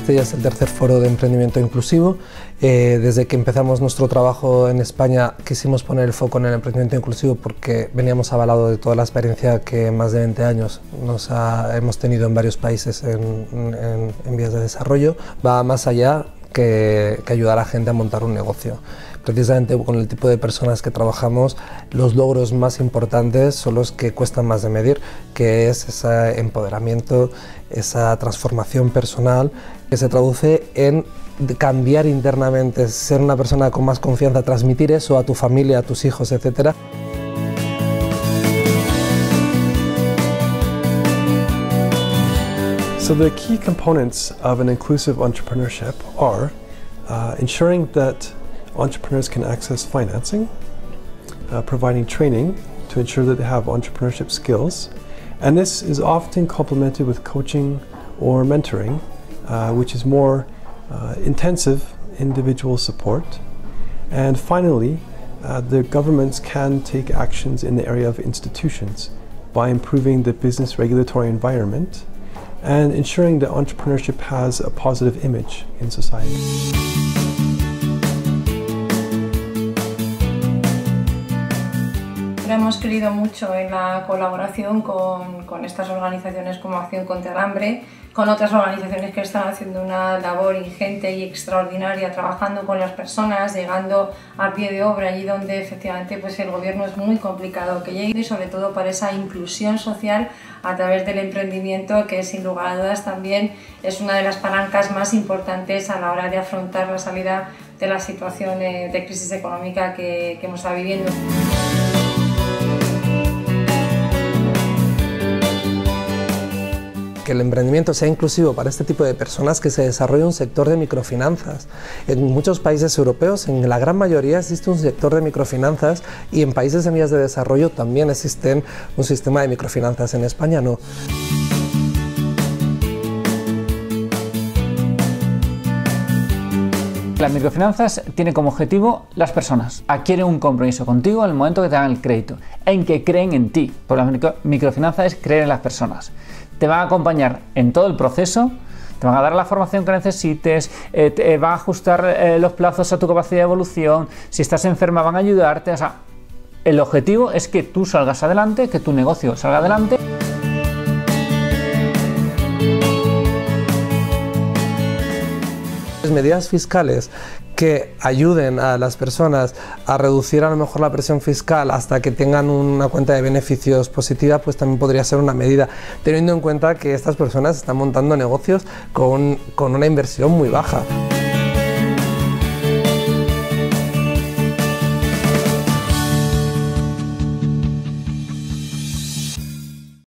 Este ya es el tercer foro de emprendimiento inclusivo. Desde que empezamos nuestro trabajo en España quisimos poner el foco en el emprendimiento inclusivo porque veníamos avalados de toda la experiencia que en más de 20 años hemos tenido en varios países en vías de desarrollo. Va más allá que ayudar a la gente a montar un negocio. Precisamente con el tipo de personas que trabajamos, los logros más importantes son los que cuestan más de medir, que es ese empoderamiento, esa transformación personal que se traduce en cambiar internamente, ser una persona con más confianza, transmitir eso a tu familia, a tus hijos, etc. So the key components of an inclusive entrepreneurship are ensuring that entrepreneurs can access financing, providing training to ensure that they have entrepreneurship skills, and this is often complemented with coaching or mentoring, which is more intensive individual support. And finally, the governments can take actions in the area of institutions by improving the business regulatory environment and ensuring that entrepreneurship has a positive image in society. Hemos creído mucho en la colaboración con estas organizaciones como Acción contra el Hambre, con otras organizaciones que están haciendo una labor ingente y extraordinaria, trabajando con las personas, llegando a pie de obra allí donde efectivamente pues el gobierno es muy complicado que llegue, y sobre todo para esa inclusión social a través del emprendimiento, que sin lugar a dudas también es una de las palancas más importantes a la hora de afrontar la salida de la situación de crisis económica que hemos estado viviendo. Que el emprendimiento sea inclusivo para este tipo de personas, que se desarrolle un sector de microfinanzas. En muchos países europeos, en la gran mayoría, existe un sector de microfinanzas y en países en vías de desarrollo también existe un sistema de microfinanzas. En España no. Las microfinanzas tienen como objetivo las personas. Adquieren un compromiso contigo en el momento que te dan el crédito, en que creen en ti, porque las microfinanzas es creer en las personas. Te van a acompañar en todo el proceso, te van a dar la formación que necesites, te van a ajustar los plazos a tu capacidad de evolución, si estás enferma van a ayudarte. O sea, el objetivo es que tú salgas adelante, que tu negocio salga adelante. Medidas fiscales que ayuden a las personas a reducir a lo mejor la presión fiscal hasta que tengan una cuenta de beneficios positiva, pues también podría ser una medida, teniendo en cuenta que estas personas están montando negocios con una inversión muy baja.